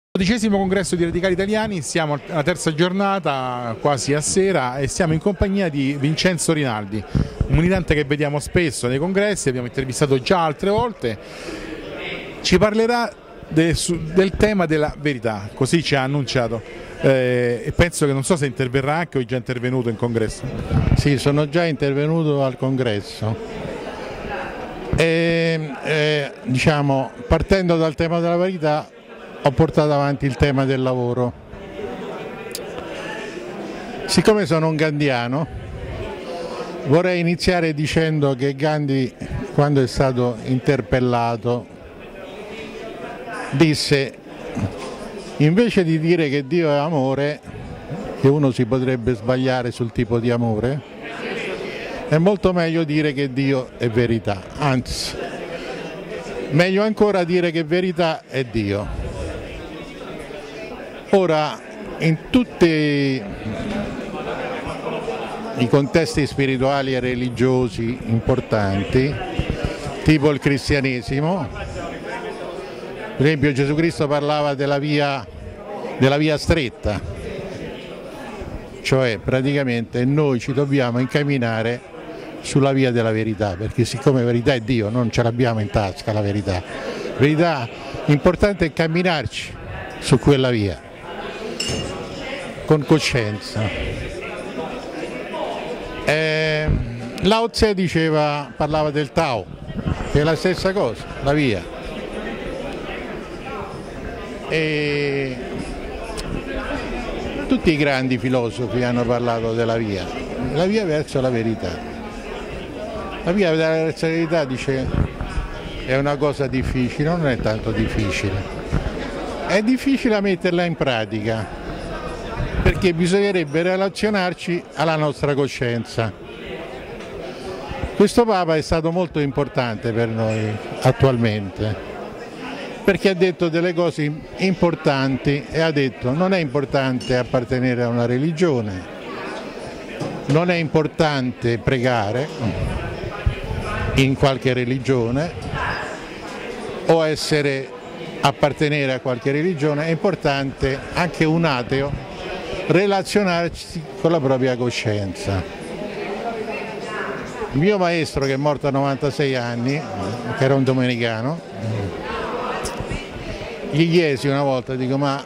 12° congresso di Radicali Italiani, siamo alla terza giornata, quasi a sera, e siamo in compagnia di Vincenzo Rinaldi, un militante che vediamo spesso nei congressi, abbiamo intervistato già altre volte. Ci parlerà del tema della verità, così ci ha annunciato, e penso che non so se interverrà anche o è già intervenuto in congresso. Sì, sono già intervenuto al congresso e diciamo, partendo dal tema della verità, ho portato avanti il tema del lavoro. Siccome sono un gandhiano, vorrei iniziare dicendo che Gandhi, quando è stato interpellato, disse: invece di dire che Dio è amore, che uno si potrebbe sbagliare sul tipo di amore, è molto meglio dire che Dio è verità, anzi, meglio ancora dire che verità è Dio. Ora, in tutti i contesti spirituali e religiosi importanti, tipo il cristianesimo, per esempio Gesù Cristo parlava della via stretta, cioè praticamente noi ci dobbiamo incamminare sulla via della verità, perché siccome verità è Dio, non ce l'abbiamo in tasca la verità. La verità importante è camminarci su quella via con coscienza. Lao Tse parlava del Tao, che è la stessa cosa, la via. E tutti i grandi filosofi hanno parlato della via verso la verità. La via verso la verità, dice, è una cosa difficile, non è tanto difficile. È difficile metterla in pratica, perché bisognerebbe relazionarci alla nostra coscienza. Questo Papa è stato molto importante per noi attualmente, perché ha detto delle cose importanti e ha detto: non è importante appartenere a una religione, non è importante pregare in qualche religione o appartenere a qualche religione, è importante anche un ateo relazionarsi con la propria coscienza. Il mio maestro, che è morto a 96 anni, che era un domenicano, gli chiesi una volta, dico: ma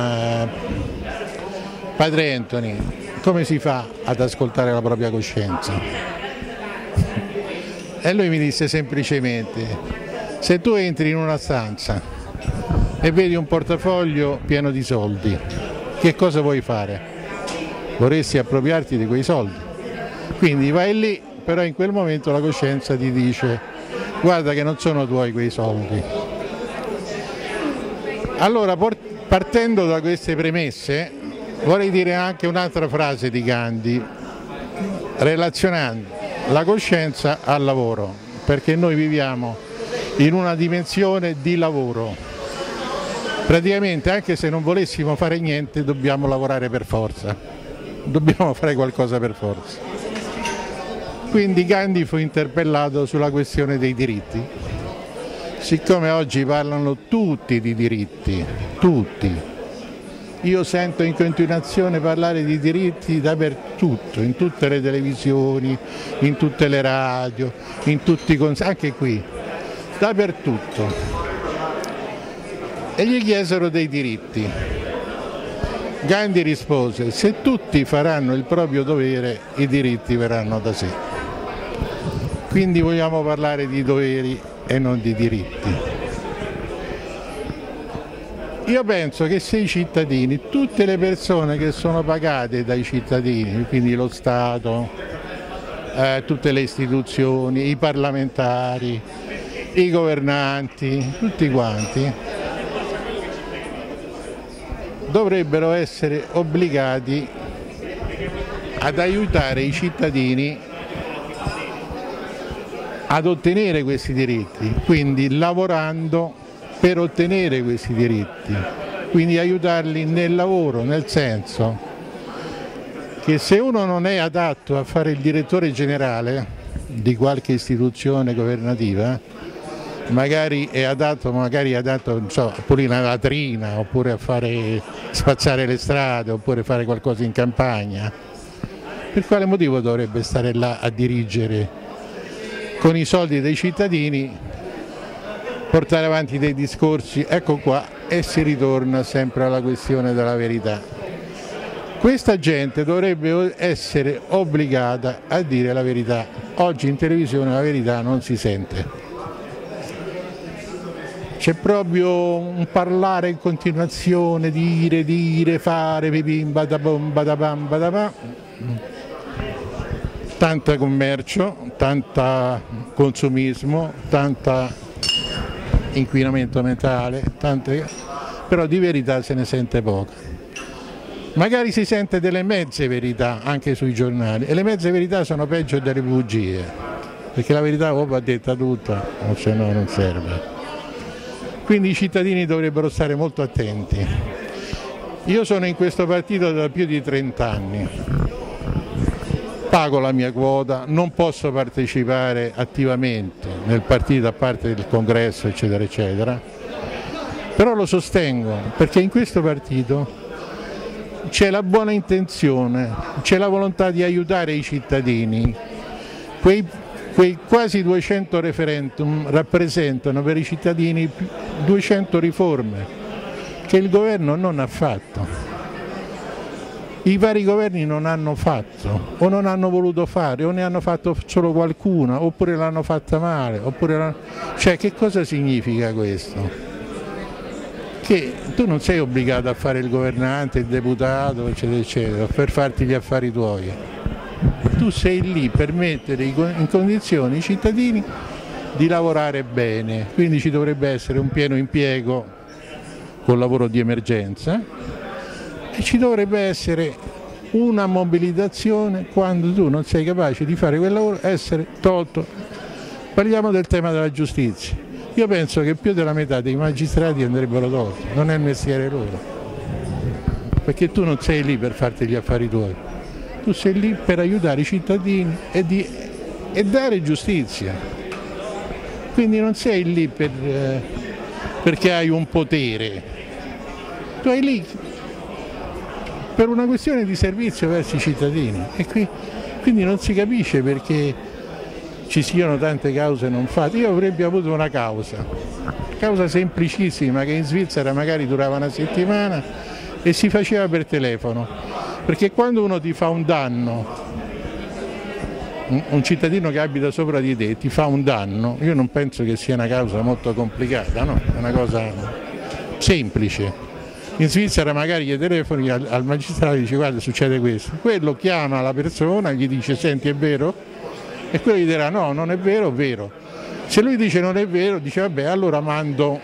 padre Anthony, come si fa ad ascoltare la propria coscienza? E lui mi disse semplicemente: se tu entri in una stanza e vedi un portafoglio pieno di soldi, che cosa vuoi fare? Vorresti appropriarti di quei soldi. Quindi vai lì, però in quel momento la coscienza ti dice: guarda che non sono tuoi quei soldi. Allora, partendo da queste premesse, vorrei dire anche un'altra frase di Gandhi, relazionando la coscienza al lavoro, perché noi viviamo in una dimensione di lavoro. Praticamente, anche se non volessimo fare niente, dobbiamo lavorare per forza, dobbiamo fare qualcosa per forza. Quindi Gandhi fu interpellato sulla questione dei diritti. Siccome oggi parlano tutti di diritti, tutti, io sento in continuazione parlare di diritti dappertutto, in tutte le televisioni, in tutte le radio, in tutti anche qui, dappertutto. E gli chiesero dei diritti. Gandhi rispose: se tutti faranno il proprio dovere, i diritti verranno da sé. Quindi vogliamo parlare di doveri e non di diritti. Io penso che se i cittadini, tutte le persone che sono pagate dai cittadini, quindi lo Stato, tutte le istituzioni, i parlamentari, i governanti, tutti quanti, dovrebbero essere obbligati ad aiutare i cittadini ad ottenere questi diritti, quindi lavorando per ottenere questi diritti, quindi aiutarli nel lavoro, nel senso che se uno non è adatto a fare il direttore generale di qualche istituzione governativa, magari è adatto non so, a pulire una latrina, oppure a fare spazzare le strade, oppure fare qualcosa in campagna. Per quale motivo dovrebbe stare là a dirigere con i soldi dei cittadini, portare avanti dei discorsi? Ecco qua, e si ritorna sempre alla questione della verità. Questa gente dovrebbe essere obbligata a dire la verità. Oggi in televisione la verità non si sente. C'è proprio un parlare in continuazione, dire, fare, pipim, badabom, badabam, badabam. Tanto commercio, tanto consumismo, tanto inquinamento mentale, però di verità se ne sente poca. Magari si sente delle mezze verità anche sui giornali, e le mezze verità sono peggio delle bugie, perché la verità va detta tutta, o se no non serve. Quindi i cittadini dovrebbero stare molto attenti. Io sono in questo partito da più di 30 anni, pago la mia quota, non posso partecipare attivamente nel partito a parte del congresso eccetera eccetera, però lo sostengo perché in questo partito c'è la buona intenzione, c'è la volontà di aiutare i cittadini. Quei quasi 200 referendum rappresentano per i cittadini 200 riforme che il governo non ha fatto. I vari governi non hanno fatto, o non hanno voluto fare, o ne hanno fatto solo qualcuna, oppure l'hanno fatta male, cioè che cosa significa questo? Che tu non sei obbligato a fare il governante, il deputato, eccetera, eccetera, per farti gli affari tuoi. Tu sei lì per mettere in condizioni i cittadini di lavorare bene, quindi ci dovrebbe essere un pieno impiego col lavoro di emergenza e ci dovrebbe essere una mobilitazione quando tu non sei capace di fare quel lavoro, essere tolto. Parliamo del tema della giustizia. Io penso che più della metà dei magistrati andrebbero tolti, non è il mestiere loro, perché tu non sei lì per farti gli affari tuoi, tu sei lì per aiutare i cittadini e dare giustizia, quindi non sei lì perché hai un potere, tu sei lì per una questione di servizio verso i cittadini e quindi non si capisce perché ci siano tante cause non fatte. Io avrei avuto una causa semplicissima che in Svizzera magari durava una settimana e si faceva per telefono, perché quando uno ti fa un danno, un cittadino che abita sopra di te ti fa un danno, io non penso che sia una causa molto complicata, no? È una cosa semplice. In Svizzera magari gli telefoni al magistrato e dice guarda succede questo, quello chiama la persona, gli dice senti è vero? E quello gli dirà no, non è vero, è vero. Se lui dice non è vero, dice vabbè allora mando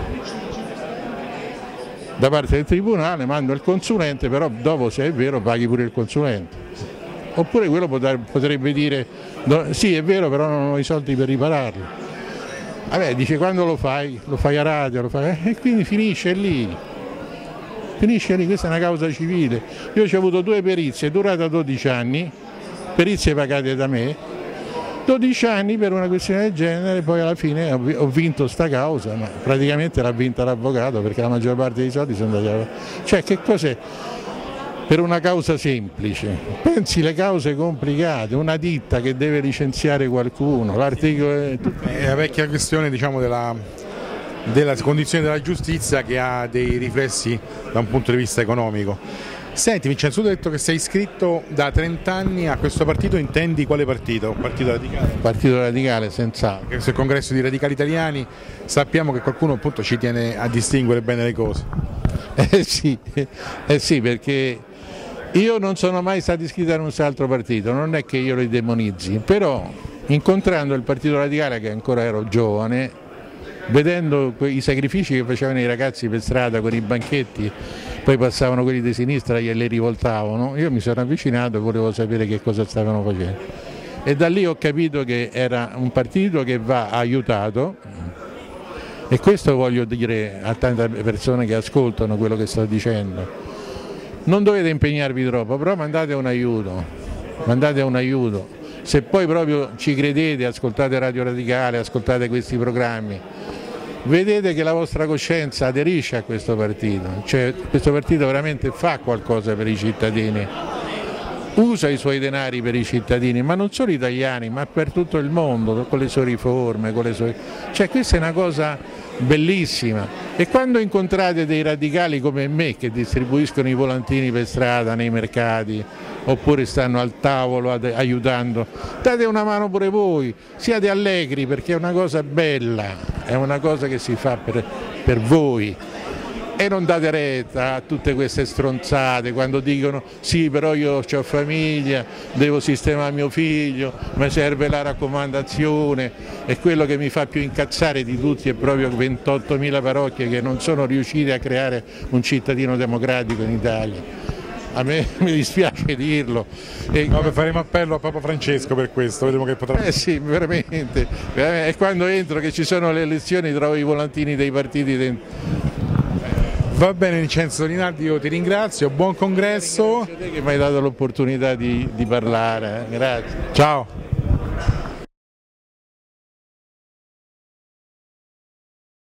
da parte del tribunale, mando il consulente, però dopo se è vero paghi pure il consulente. Oppure quello potrebbe dire no, sì è vero però non ho i soldi per ripararlo. Vabbè dice quando lo fai a radio, e quindi finisce lì. Questa è una causa civile. Io ho avuto 2 perizie, è durata 12 anni, perizie pagate da me, 12 anni per una questione del genere, poi alla fine ho vinto sta causa, ma praticamente l'ha vinta l'avvocato perché la maggior parte dei soldi sono andati a... Cioè che cos'è? Per una causa semplice, pensi le cause complicate, una ditta che deve licenziare qualcuno, l'articolo... È la vecchia questione diciamo della condizione della giustizia che ha dei riflessi da un punto di vista economico. Senti Vincenzo, tu hai detto che sei iscritto da 30 anni a questo partito, intendi quale partito? Partito Radicale? Partito Radicale, senz'altro. Questo è il congresso di Radicali Italiani, sappiamo che qualcuno appunto ci tiene a distinguere bene le cose. Sì, perché io non sono mai stato iscritto a un altro partito, non è che io li demonizzi, però incontrando il Partito Radicale che ancora ero giovane, vedendo i sacrifici che facevano i ragazzi per strada con i banchetti, poi passavano quelli di sinistra e li rivoltavano, io mi sono avvicinato e volevo sapere che cosa stavano facendo. E da lì ho capito che era un partito che va aiutato, e questo voglio dire a tante persone che ascoltano quello che sto dicendo. Non dovete impegnarvi troppo, però mandate un aiuto Se poi proprio ci credete, ascoltate Radio Radicale, ascoltate questi programmi, vedete che la vostra coscienza aderisce a questo partito, cioè questo partito veramente fa qualcosa per i cittadini, usa i suoi denari per i cittadini, ma non solo italiani, ma per tutto il mondo, con le sue riforme, cioè questa è una cosa bellissima. E quando incontrate dei radicali come me che distribuiscono i volantini per strada, nei mercati, oppure stanno al tavolo aiutando, date una mano pure voi, siate allegri perché è una cosa bella, è una cosa che si fa per voi. E non date retta a tutte queste stronzate quando dicono sì però io ho famiglia, devo sistemare mio figlio, mi serve la raccomandazione, e quello che mi fa più incazzare di tutti è proprio 28.000 parrocchie che non sono riuscite a creare un cittadino democratico in Italia. A me mi dispiace dirlo. No, faremo appello a Papa Francesco per questo, vedremo che potrà. Sì, veramente. E quando entro che ci sono le elezioni trovo i volantini dei partiti dentro. Va bene Vincenzo Rinaldi, io ti ringrazio, buon congresso. Grazie a te che mi hai dato l'opportunità di parlare, grazie. Ciao.